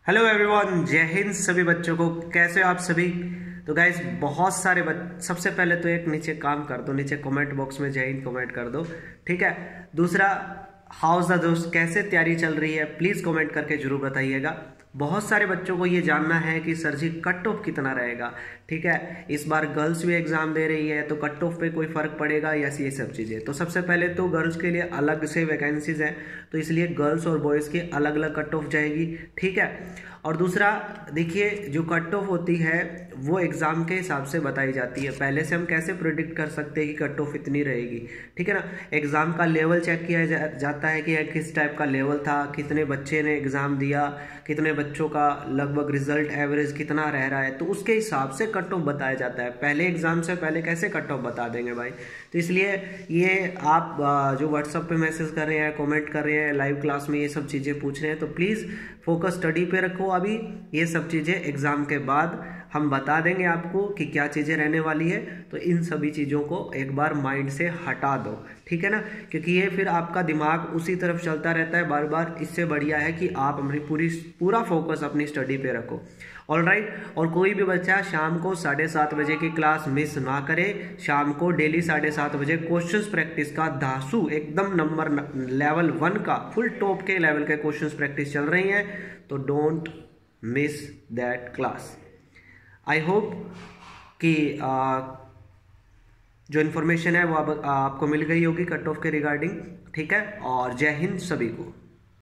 Hello everyone, जय हिंद सभी बच्चों को। कैसे हो आप सभी? तो गाइस बहुत सारे सबसे पहले तो एक नीचे काम कर दो, नीचे कमेंट बॉक्स में जय हिंद कमेंट कर दो, ठीक है। दूसरा, हाउस द दोस्त, कैसे तैयारी चल रही है प्लीज कमेंट करके जरूर बताइएगा। बहुत सारे बच्चों को ये जानना है कि सर जी कट ऑफ कितना रहेगा, ठीक है। इस बार गर्ल्स भी एग्जाम दे रही है तो कट ऑफ पे कोई फर्क पड़ेगा या ये सब चीजें। तो सबसे पहले तो गर्ल्स के लिए अलग से वैकेंसीज हैं, तो इसलिए गर्ल्स और बॉयज की अलग अलग कट ऑफ जाएगी, ठीक है। और दूसरा देखिए, जो कट ऑफ होती है वो एग्जाम के हिसाब से बताई जाती है। पहले से हम कैसे प्रिडिक्ट कर सकते हैं कि कट ऑफ इतनी रहेगी, ठीक है ना। एग्जाम का लेवल चेक किया जाता है कि किस टाइप का लेवल था, कितने बच्चे ने एग्जाम दिया, कितने बच्चों का लगभग रिजल्ट एवरेज कितना रह रहा है, तो उसके हिसाब से कट ऑफ बताया जाता है। पहले एग्जाम से पहले कैसे कट ऑफ बता देंगे भाई। तो इसलिए ये आप जो व्हाट्सएप पे मैसेज कर रहे हैं, कमेंट कर रहे हैं, लाइव क्लास में ये सब चीज़ें पूछ रहे हैं, तो प्लीज़ फोकस स्टडी पे रखो। अभी ये सब चीज़ें एग्जाम के बाद हम बता देंगे आपको कि क्या चीज़ें रहने वाली है, तो इन सभी चीज़ों को एक बार माइंड से हटा दो, ठीक है ना। क्योंकि ये फिर आपका दिमाग उसी तरफ चलता रहता है बार बार। इससे बढ़िया है कि आप अपनी पूरा फोकस अपनी स्टडी पे रखो। ऑलराइट। और कोई भी बच्चा शाम को 7:30 बजे की क्लास मिस ना करे। शाम को डेली 7:30 बजे क्वेश्चंस प्रैक्टिस का धांसू एकदम नंबर लेवल 1 का फुल टॉप के लेवल के क्वेश्चंस प्रैक्टिस चल रही हैं, तो don't miss that class. I hope कि जो इन्फॉर्मेशन है वो आपको मिल गई होगी कट ऑफ के रिगार्डिंग, ठीक है। और जय हिंद सभी को।